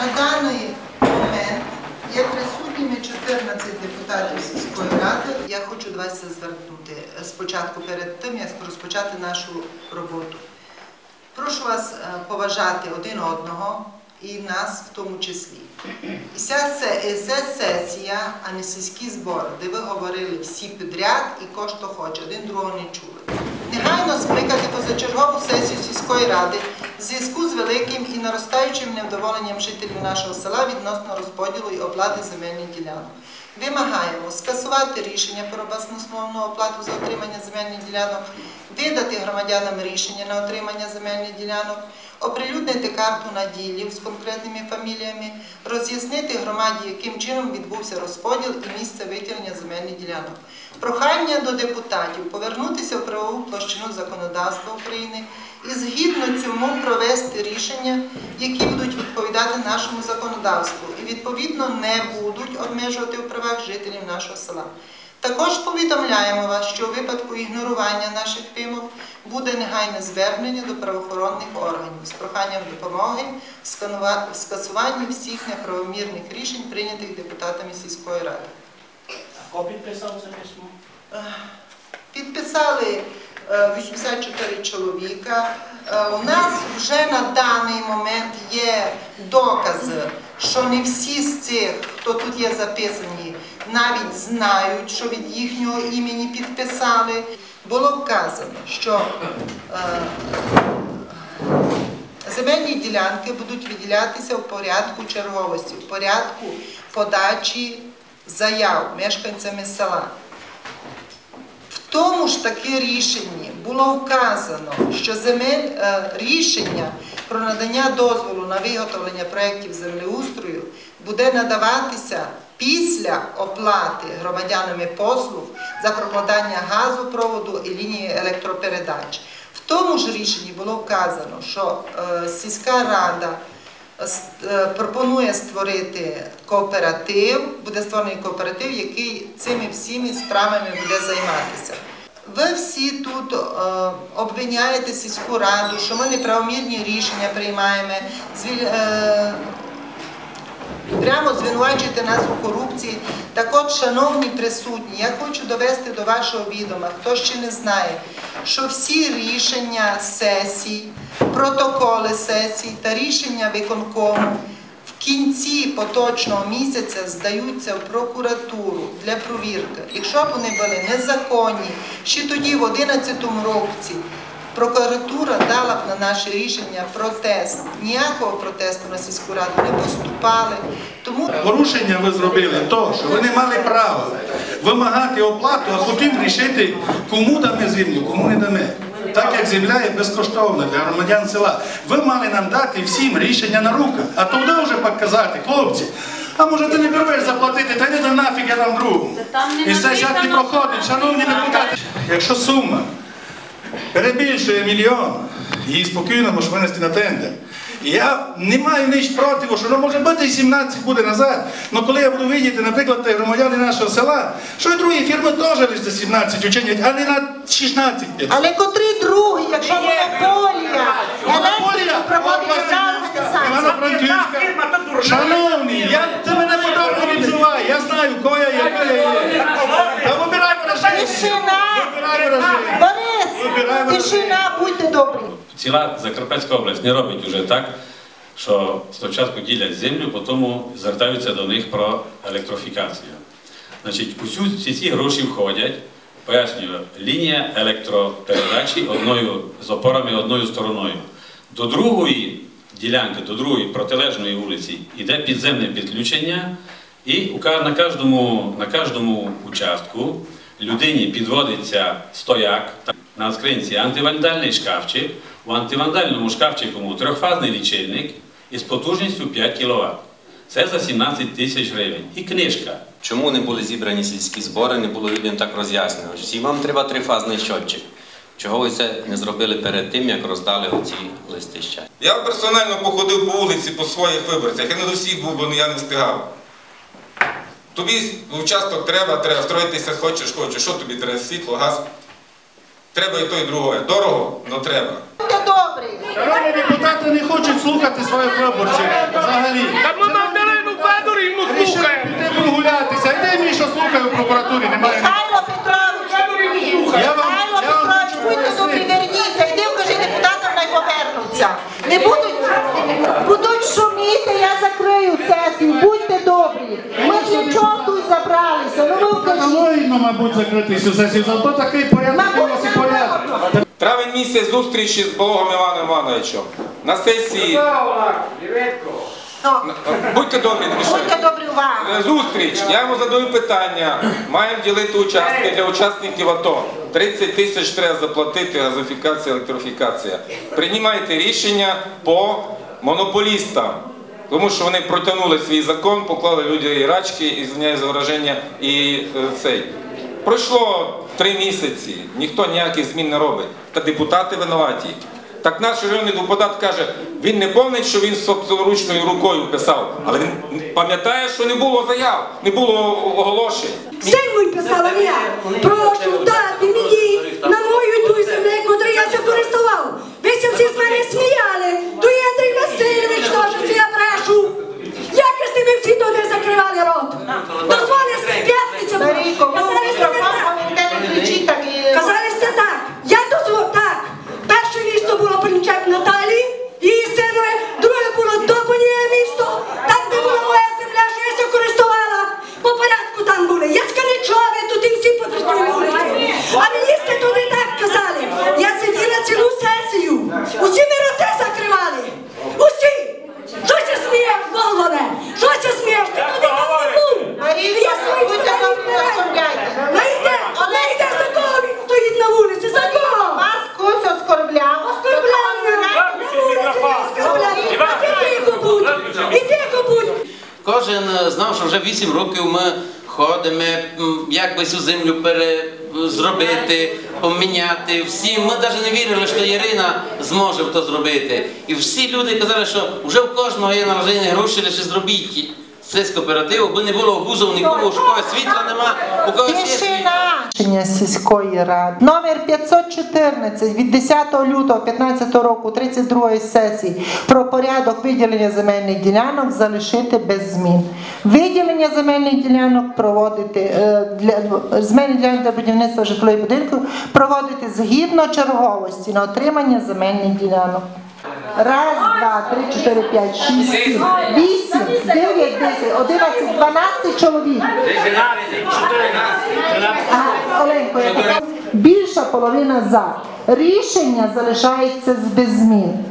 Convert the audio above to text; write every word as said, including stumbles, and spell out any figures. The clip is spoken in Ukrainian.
На даний момент є присутніми чотирнадцять депутатів сільської ради. Я хочу до вас звернути спочатку перед тим, як розпочати нашу роботу. Прошу вас поважати один одного і нас в тому числі. І ця сесія, а не сільські збори, де ви говорили всі підряд і кожен хто хоче, один другого не чули. Негайно скликати позачергову сесію сільської ради в зв'язку з великим і наростаючим невдоволенням жителів нашого села відносно розподілу і оплати земельних ділянок. Вимагаємо скасувати рішення про баснословну оплату за отримання земельних ділянок, видати громадянам рішення на отримання земельних ділянок, оприлюднити карту наділів з конкретними фаміліями, роз'яснити громаді, яким чином відбувся розподіл і місце виділення земельних ділянок. Прохання до депутатів повернутися в правову площину законодавства України і згідно цьому провести рішення, які будуть відповідати нашому законодавству і відповідно не будуть обмежувати в правах жителів нашого села. Також повідомляємо вас, що у випадку ігнорування наших вимог буде негайне звернення до правоохоронних органів з проханням допомоги в скасуванні всіх неправомірних рішень, прийнятих депутатами сільської ради. Хто підписав це письмо? Підписали вісімдесят чотири чоловіка. У нас вже на даний момент є докази, що не всі з цих, хто тут є записані, навіть знають, що від їхнього імені підписали. Було вказано, що е, земельні ділянки будуть виділятися в порядку черговості, в порядку подачі заяв мешканцями села. В тому ж таки рішенні було вказано, що земель, е, рішення про надання дозволу на виготовлення проєктів землеустрою буде надаватися після оплати громадянами послуг за прокладання газопроводу і лінії електропередач. В тому ж рішенні було вказано, що е, сільська рада е, пропонує створити кооператив, буде створений кооператив, який цими всіми справами буде займатися. Ви всі тут е, обвиняєте сільську раду, що ми неправомірні рішення приймаємо, звіль, е, прямо звинувачуєте нас у корупції. Так от, шановні присутні, я хочу довести до вашого відома, хто ще не знає, що всі рішення сесій, протоколи сесій та рішення виконкому в кінці поточного місяця здаються в прокуратуру для провірки. Якщо б вони були незаконні, ще тоді в одинадцятому році прокуратура дала б на наше рішення протест. Ніякого протесту на сільську раду не поступали. Тому... Порушення ви зробили то, що ви не мали права вимагати оплату, а потім рішити, кому даме землю, кому не даме. Так як земля є безкоштовна для громадян села. Ви мали нам дати всім рішення на руках, а тоді вже показати, хлопці, а може ти не береш заплатити, та йди нафіг я там другу. І це сяк не проходить, шановні депутати. Якщо сума перебільшує мільйон, її спокійно можеш винести на тендер. Я не маю ніч проти, що воно може бути і сімнадцять буде назад. Але коли я буду бачити, наприклад, громадяни нашого села, що і другі фірми теж лише за сімнадцять учинять, а не на шістнадцять. Але котрі другі, якщо монополія, електрику проводить Івано-Франківська. Шановні, я, ти мене подобно не обзивай, я знаю, кого я є, кого я є. Та вибирай враження. Тишина! Борис, тишина, будьте добрі. Ціла Закарпатська область не робить вже так, що спочатку ділять землю, потім звертаються до них про електрофікацію. Значить, усю, всі ці гроші входять, пояснюю, лінія електропередачі одною, з опорами одною стороною. До другої ділянки, до другої протилежної вулиці йде підземне підключення, і на кожному, на кожному участку людині підводиться стояк, на скринці антивандальний шкафчик, у антивандальному шкафчику трьохфазний лічильник із потужністю п'ять кіловат. Це за сімнадцять тисяч гривень. І книжка. Чому не були зібрані сільські збори, не було людям так роз'яснено? Всім вам треба трифазний щотчик. Чого ви це не зробили перед тим, як роздали оці листи щастя? Я персонально походив по вулиці, по своїх виборцях. Я не до всіх був, бо я не встигав. Тобі участок треба, треба строїтися, хочеш, хочеш. Що тобі треба? Світло, газ? Треба і то, і друге. Дорого, але треба. Будьте добрі! Шановні депутати не хочуть слухати своїх виборців взагалі. слухаю в прокуратурі, немає. Михайло Петрович, Я вам, Михайло я вам Петрович, хочу будьте добрі, пояснити. верніться, йди вкажи депутатам, най повернуться. Не будуть, будуть шуміти, я закрию сесію, будьте добрі. Ми ж нічого тут забралися, ну ви вкажіть. Логічно, мабуть, закрити цю сесію, зато такий порядок у вас і порядок. Травень місяць зустрічі з Богом Іваном Івановичем. На сесії. Ну, Будьте добрі, не будьте мішайте. добрі, увага. Зустріч. Я йому задаю питання. Маємо ділити участки для учасників АТО. тридцять тисяч треба заплатити, газифікація, електрифікація. Приймайте рішення по монополістам. Тому що вони протягнули свій закон, поклали людей рачки, і звиняю за враження, і е, цей. Пройшло три місяці, ніхто ніяких змін не робить. Та депутати винуваті. Так наш районний депутат каже, він не пам'ятає, що він собственноручною рукою писав, але він пам'ятає, що не було заяв, не було оголошень. Сильвуй писала не я. Прошу дати мені на мою ту землю, яку я ще користував. Ви всі з мене сміяли. То є Андрій Васильович теж, це я брешу. Як ви з тими всі туди закривали рот? Дозволили з п'ятницю. Марійко, ви Казали, що ви мікрофон, так. а ви не кричіть так і... Казали сте так. Я дозволив так. Перше місто було Полінчак Наталії, її синове. Друге було Добоніє місто. Там, де була моя земля, що я ся користувала. По порядку там були. Я скалічові, тут і всі по третій вулиці. А мені сте туди так казали. Я сиділа цілу сесію. Усі ми роти закривали. Усі. Що ся смієш, головне? Що ся смієш? Ти туди там не був. Марійко, Я свої будьте добрі, не оскорбляйте. Не йде, не йде, за кого він стоїть на вулиці, за кого? Вас хтось оскорбляв. Оскорбляння! На вулиці не оскорбляння! А ти тихо будь! І тихо будь! Кожен знав, що вже вісім років ми ходимо, м, як би цю землю перезробити, поміняти. Всі, ми навіть не вірили, що Ірина зможе то зробити. І всі люди казали, що вже в кожного є народження гроші, лише зробіть це з кооперативу, бо не було обузов нікого, у школи світла нема, у когось є світло. Тишина! Рішення сільської ради. Номер п'ятсот чотирнадцять від десятого лютого п'ятнадцятого року тридцять другої сесії про порядок виділення земельних ділянок залишити без змін. Виділення земельних ділянок проводити е, для земельних ділянок для будівництва житлових будинків проводити згідно черговості на отримання земельних ділянок. Раз, два, три, чотири, п'ять, шість, сім, вісім, дев'ять, десять, одинадцять, дванадцять чоловік. Ага, Оленко, я така. Більша половина за. Рішення залишається без змін.